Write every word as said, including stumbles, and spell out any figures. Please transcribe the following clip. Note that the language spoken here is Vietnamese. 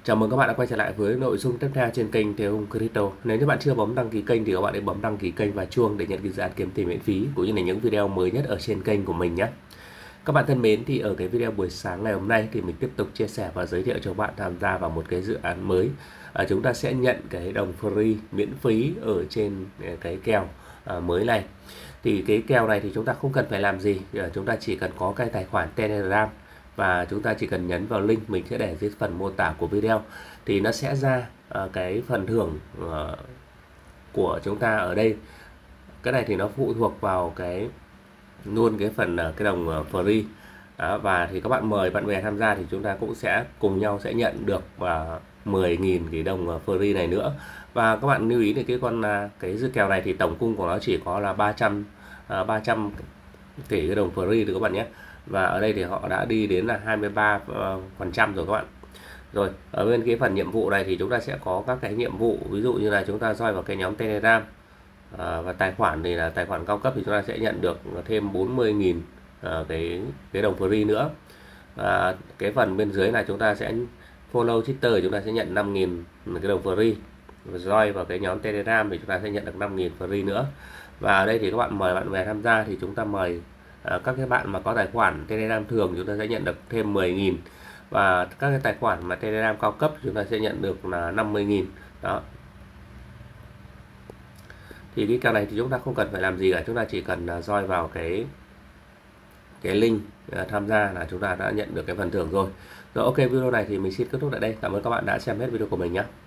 Chào mừng các bạn đã quay trở lại với nội dung tiếp theo trên kênh Thế Hùng Crypto. Nếu như bạn chưa bấm đăng ký kênh thì các bạn hãy bấm đăng ký kênh và chuông để nhận cái dự án kiếm tiền miễn phí cũng như là những video mới nhất ở trên kênh của mình nhé. Các bạn thân mến, thì ở cái video buổi sáng ngày hôm nay thì mình tiếp tục chia sẻ và giới thiệu cho các bạn tham gia vào một cái dự án mới. À, chúng ta sẽ nhận cái đồng free miễn phí ở trên cái kèo à, mới này. Thì cái kèo này thì chúng ta không cần phải làm gì, chúng ta chỉ cần có cái tài khoản Telegram và chúng ta chỉ cần nhấn vào link mình sẽ để dưới phần mô tả của video thì nó sẽ ra uh, cái phần thưởng uh, của chúng ta ở đây. Cái này thì nó phụ thuộc vào cái luôn cái phần uh, cái đồng uh, free. Đó, và thì các bạn mời bạn bè tham gia thì chúng ta cũng sẽ cùng nhau sẽ nhận được uh, mười nghìn cái đồng uh, free này nữa. Và các bạn lưu ý thì cái con uh, cái dư kèo này thì tổng cung của nó chỉ có là ba trăm uh, ba trăm tỷ cái đồng free được các bạn nhé. Và ở đây thì họ đã đi đến là hai mươi ba phần trăm rồi các bạn. Rồi ở bên cái phần nhiệm vụ này thì chúng ta sẽ có các cái nhiệm vụ, ví dụ như là chúng ta join vào cái nhóm Telegram à, và tài khoản thì là tài khoản cao cấp thì chúng ta sẽ nhận được thêm bốn mươi nghìn à, cái cái đồng free nữa. À, cái phần bên dưới này chúng ta sẽ follow Twitter, chúng ta sẽ nhận năm nghìn cái đồng free. Và join vào cái nhóm Telegram thì chúng ta sẽ nhận được năm nghìn free nữa. Và ở đây thì các bạn mời bạn bè tham gia thì chúng ta mời À, các cái bạn mà có tài khoản Telegram thường chúng ta sẽ nhận được thêm mười nghìn, và các cái tài khoản mà Telegram cao cấp chúng ta sẽ nhận được là năm mươi nghìn. Đó. Thì cái kèo này thì chúng ta không cần phải làm gì cả, chúng ta chỉ cần uh, join vào cái cái link uh, tham gia là chúng ta đã nhận được cái phần thưởng rồi. Rồi ok, video này thì mình xin kết thúc tại đây. Cảm ơn các bạn đã xem hết video của mình nhé.